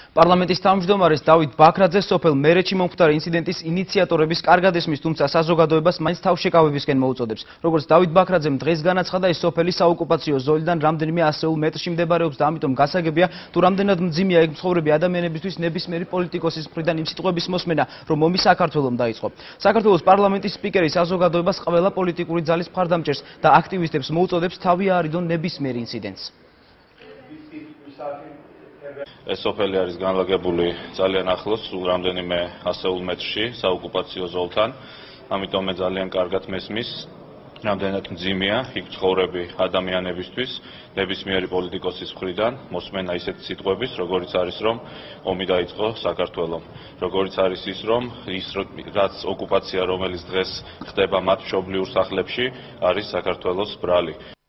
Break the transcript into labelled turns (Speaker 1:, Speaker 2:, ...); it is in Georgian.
Speaker 1: პარლამენტის თავმჯდომარეს დავით ბაქრაძე სოფელ მერეთში მომხდარი ინციდენტის ინიციატორების კარგად ესმის, თუმცა საზოგადოებას მაინც თავშეკავებისკენ მოუწოდებს. Როგორც დავით ბაქრაძემ დღეს განაცხადა, ეს სოფელი საოკუპაციო ზოლიდან რამდენიმე ასეულ მეტრში მდებარეობს და ამიტომ გასაგებია, თუ რამდენად მძიმეა ეგ მცხოვრები ადამიანებისთვის ნებისმიერი პოლიტიკოსის მხრიდან იმ სიტყვების მოსმენა, რომ ომი საქართველომ დაიწყო. საქართველოს პარლამენტის სპიკერი საზოგადოებას ყველა პოლიტიკური ძალის მხარდამჭერს და აქტივისტებს მოუწოდებს თავი აარიდონ ნებისმიერ ინციდენტს.
Speaker 2: ეს სოფელი არის განლაგებული ძალიან ახლოს, სულ რამდენიმე ასეულ მეტრში საოკუპაციო ზოლთან, ამიტომ მე ძალიან კარგად მესმის, რამდენად მძიმეა იქ მცხოვრები ადამიანებისთვის ნებისმიერი პოლიტიკოსის მხრიდან მოსმენა ისეთი სიტყვების, როგორიც არის, რომ ომი დაიწყო საქართველომ, როგორიც არის ის, რომ რაც ოკუპაცია, რომელიც დღეს ხდება მათ მშობლიურ სახლებში, არის საქართველოს ბრალი.